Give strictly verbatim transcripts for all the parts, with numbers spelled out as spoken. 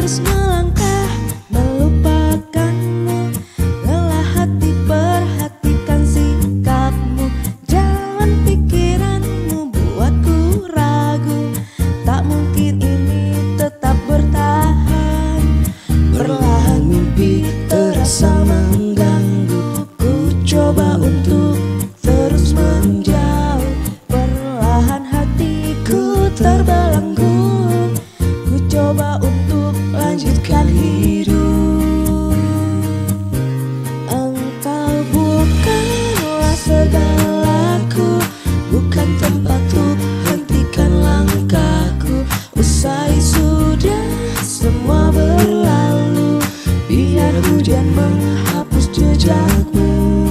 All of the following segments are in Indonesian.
terus melangkah melupakanmu. Lelah hati perhatikan sikapmu. Jalan pikiranmu buatku ragu. Tak mungkin ini tetap bertahan. Perlahan mimpi terasa mengganggu. Ku coba untuk terus menjauh. Perlahan hatiku terbelenggu. Ku coba untuk lanjutkan hidup. Engkau bukanlah segalaku, bukan tempat untuk hentikan langkahku. Usai sudah semua berlalu, biar hujan menghapus jejakmu.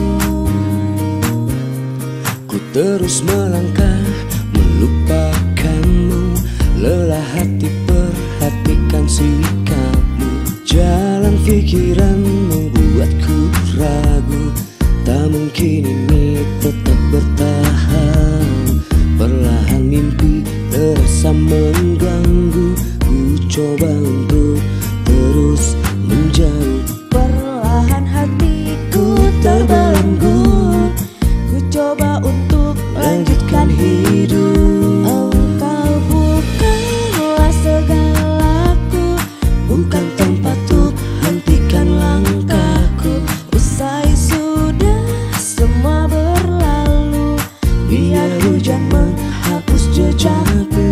Ku terus melangkah melupakanmu. Lelah hati perhatikan sikapmu. Jalan pikiran membuatku ragu. Tak mungkin ini tetap bertahan. Perlahan mimpi terasa mengganggu. Ku coba untuk terus menjauh. Perlahan hatiku terbelenggu. Ku coba untuk lanjutkan hidup. Engkau bukanlah segalaku, bukan tempat untuk hentikan langkahku. Usai sudah semua berlalu, biar hujan menghapus jejakku.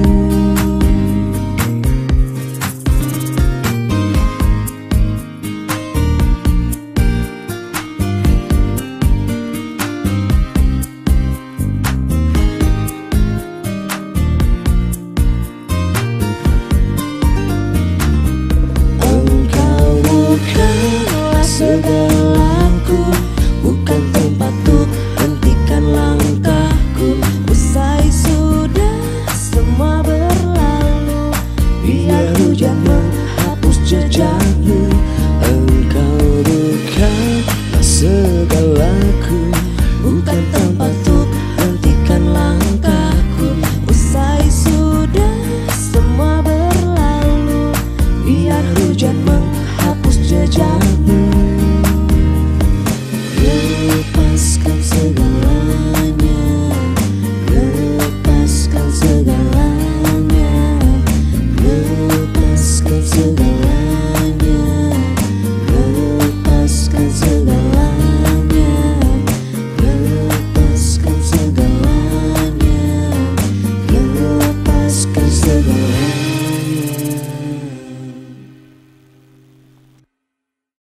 Bukanlah segalaku, bukan tempat untuk hentikan langkahku. Usai sudah semua berlalu, biar hujan menghapus jejakmu. Engkau bukanlah segalaku, bukan tempat untuk hentikan langkahku. Usai sudah semua berlalu, biar hujan menghapus